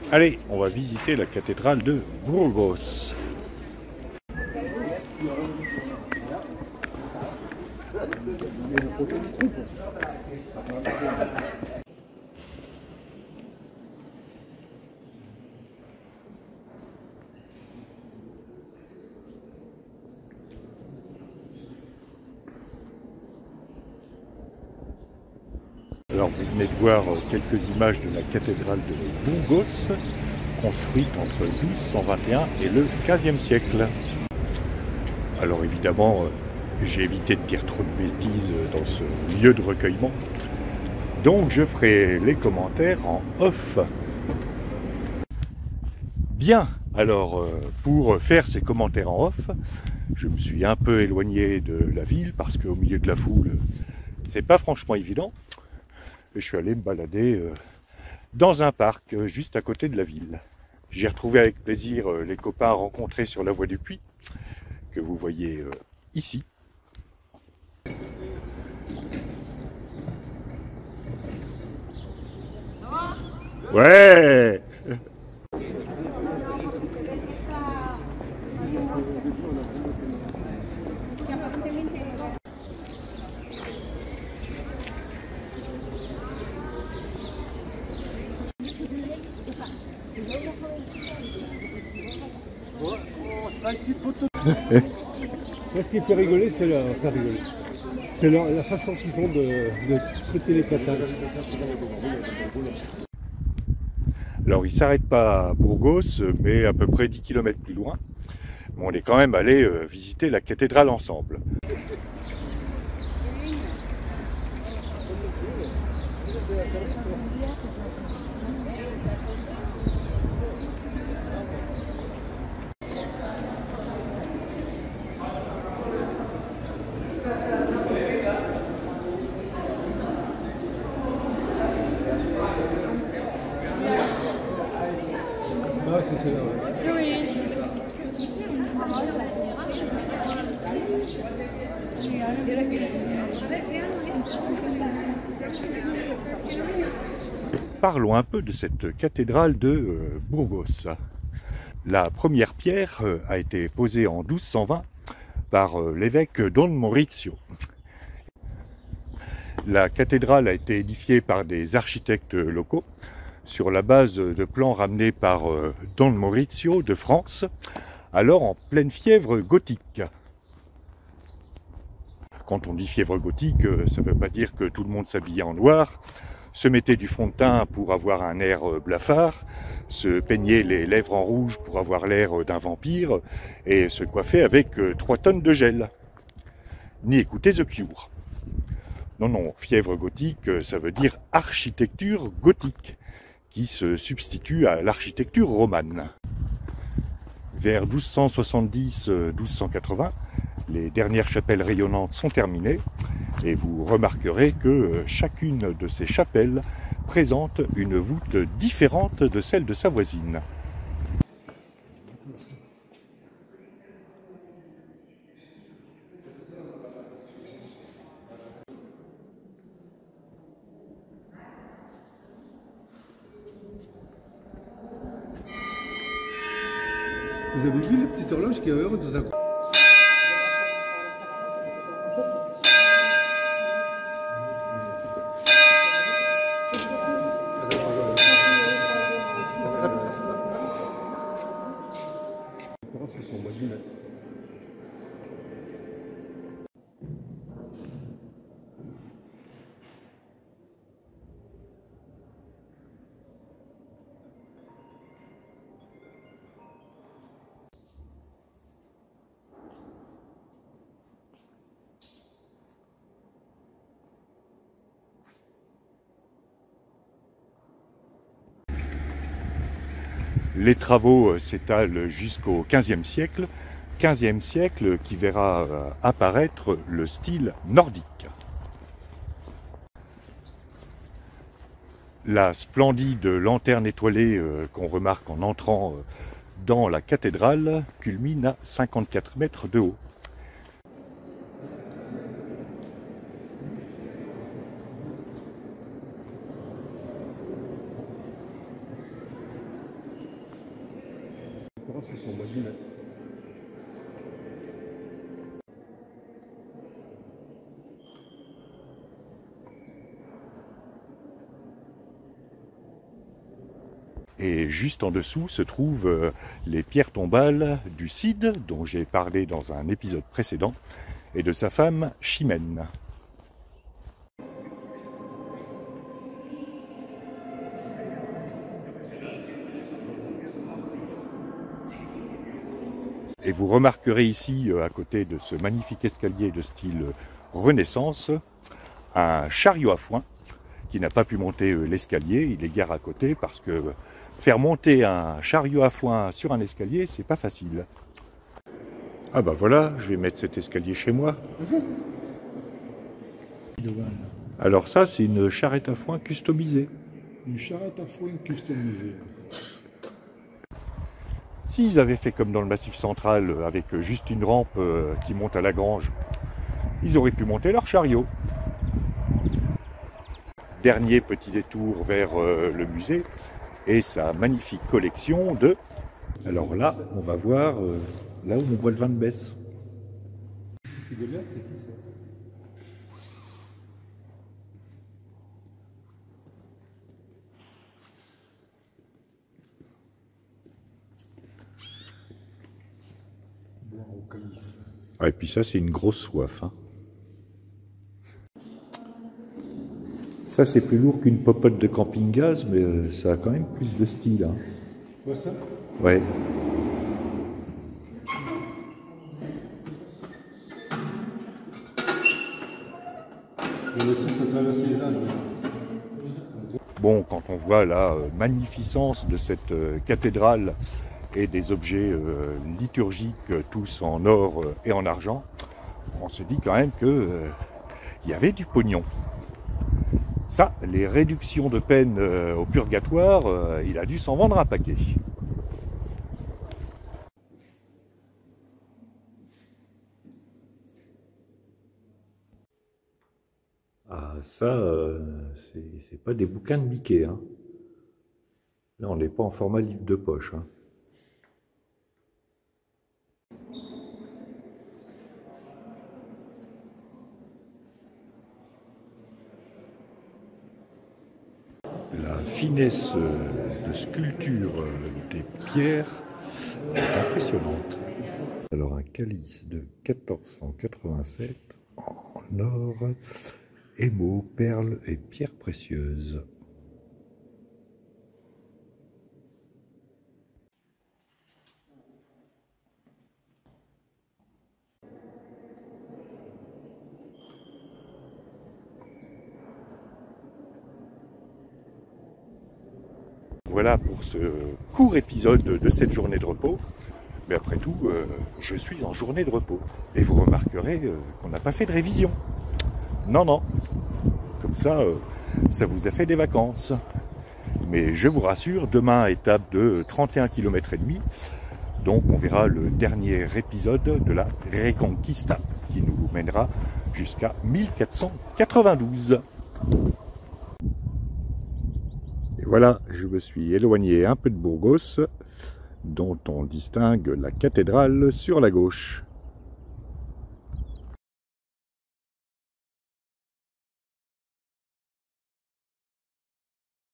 Allez, on va visiter la cathédrale de Burgos. Alors vous venez de voir quelques images de la cathédrale de Burgos, construite entre 1221 et le XVe siècle. Alors évidemment, j'ai évité de dire trop de bêtises dans ce lieu de recueillement, donc je ferai les commentaires en off. Bien, alors pour faire ces commentaires en off, je me suis un peu éloigné de la ville parce qu'au milieu de la foule, c'est pas franchement évident. Et je suis allé me balader dans un parc juste à côté de la ville. J'ai retrouvé avec plaisir les copains rencontrés sur la voie du Puy, que vous voyez ici. Ouais. Ce qui fait rigoler, c'est la façon qu'ils ont de traiter les platanes. Alors il ne s'arrête pas à Burgos, mais à peu près 10 km plus loin. Mais on est quand même allé visiter la cathédrale ensemble. Ah, c'est celle-là, ouais. Parlons un peu de cette cathédrale de Burgos. La première pierre a été posée en 1220 par l'évêque Don Maurizio. La cathédrale a été édifiée par des architectes locaux sur la base de plans ramenés par Don Maurizio de France, alors en pleine fièvre gothique. Quand on dit fièvre gothique, ça ne veut pas dire que tout le monde s'habillait en noir, se mettait du fond de teint pour avoir un air blafard, se peignait les lèvres en rouge pour avoir l'air d'un vampire, et se coiffait avec 3 tonnes de gel. Ni écouter The Cure. Non, non, fièvre gothique, ça veut dire architecture gothique, qui se substitue à l'architecture romane. Vers 1270-1280, les dernières chapelles rayonnantes sont terminées, et vous remarquerez que chacune de ces chapelles présente une voûte différente de celle de sa voisine. Vous avez vu la petite horloge qui est heureux dans un coin? Les travaux s'étalent jusqu'au XVe siècle, qui verra apparaître le style nordique. La splendide lanterne étoilée qu'on remarque en entrant dans la cathédrale culmine à 54 mètres de haut. Et juste en dessous se trouvent les pierres tombales du Cid, dont j'ai parlé dans un épisode précédent, et de sa femme Chimène. Et vous remarquerez ici, à côté de ce magnifique escalier de style Renaissance, un chariot à foin qui n'a pas pu monter l'escalier. Il est garé à côté parce que faire monter un chariot à foin sur un escalier, c'est pas facile. Ah bah voilà, je vais mettre cet escalier chez moi. Alors ça, c'est une charrette à foin customisée. Une charrette à foin customisée. S'ils avaient fait comme dans le Massif central, avec juste une rampe qui monte à la grange, ils auraient pu monter leur chariot. Dernier petit détour vers le musée et sa magnifique collection de... Alors là, on va voir là où on boit le vin de Besse. C'est qui ça? Boire au calice. Ah, et puis ça, c'est une grosse soif. Hein. Ça, c'est plus lourd qu'une popote de camping-gaz, mais ça a quand même plus de style. Hein. Quoi ça? Ouais. Ça traverse les âges. Bon, quand on voit la magnificence de cette cathédrale et des objets liturgiques tous en or et en argent, on se dit quand même que y avait du pognon. Ça, les réductions de peine au purgatoire, il a dû s'en vendre un paquet. Ah, ça, c'est pas des bouquins de Mickey. Hein. Là, on n'est pas en format livre de poche. Hein. La finesse de sculpture des pierres est impressionnante. Alors un calice de 1487 en or, émaux, perles et pierres précieuses. Voilà pour ce court épisode de cette journée de repos. Mais après tout, je suis en journée de repos. Et vous remarquerez qu'on n'a pas fait de révision. Non, non. Comme ça, ça vous a fait des vacances. Mais je vous rassure, demain, étape de 31 km et demi. Donc on verra le dernier épisode de la Reconquista qui nous mènera jusqu'à 1492. Et voilà, je me suis éloigné un peu de Burgos, dont on distingue la cathédrale sur la gauche.